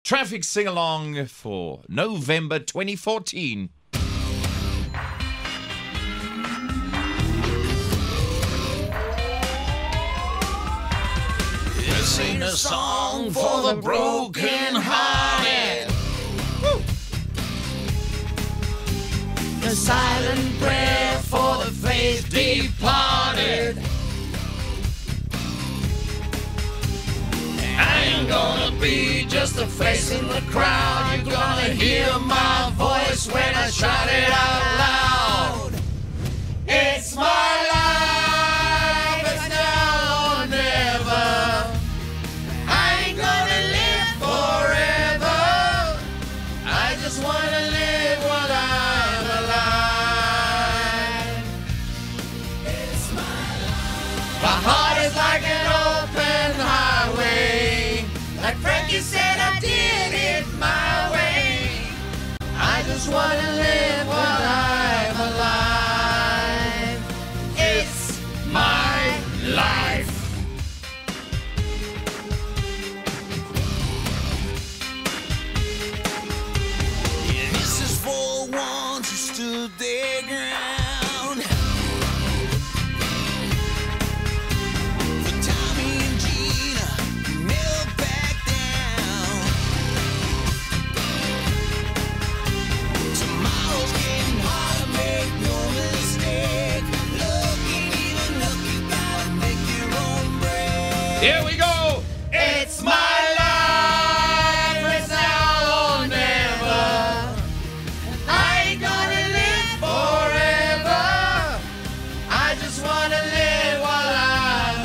Traffic sing-along for November 2014. This ain't a song for the broken-hearted. A silent prayer for the faith departed. I ain't gonna be just a face in the crowd. You're gonna hear my voice when I shout it out loud. It's my life, it's now or never. I ain't gonna live forever. I just wanna live while I'm alive. It's my life. My heart is like an open highway. Like Frankie said, I did it my way. I just wanna live while I'm alive. It's my life. Yeah, this is for ones who stood their ground. For Tommy and Gina, who never backed down. Tomorrow's getting harder, make no mistake. Look ain't even look, you gotta make your own break. Here we go. It's my life, it's now or never. I ain't gonna live forever. I just wanna live while I'm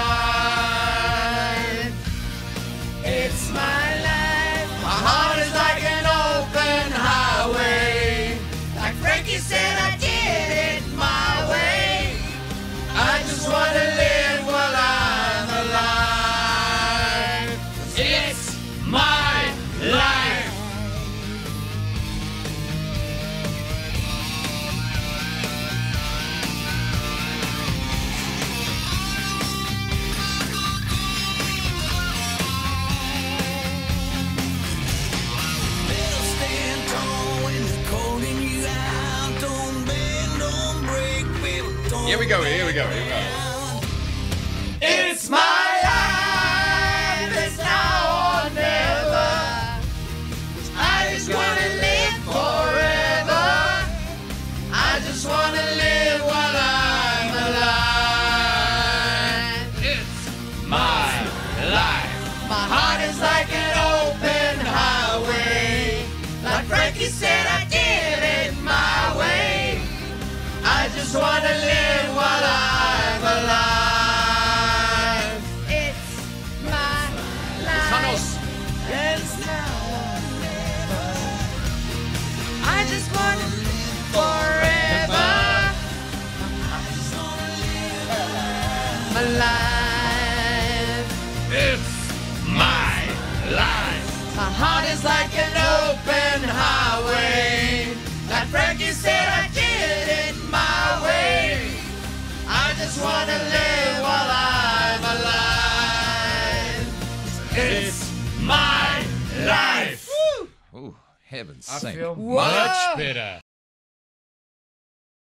alive. It's my life. My heart is like an open highway. Like Frankie said, I did it my way. I just wanna live while I'm alive. It's my life. Better stand tall when they're calling you out. Don't bend, don't break, baby, don't Here we go. Here we go. Here we go. It's my life, it's now or never. I just wanna live forever. I just wanna live while I'm alive. It's my life. My heart is like an open highway. Like Frankie said, I did it my way. I just wanna live while I'm alive. It's my life. Manos. It's now or never. I just wanna live forever. I just wanna live alive. It's my life. My heart is like an open highway. Like Frankie said, I did it my way. I just wanna live while I'm alive. It's my life. Oh, heavens I sake. feel much better.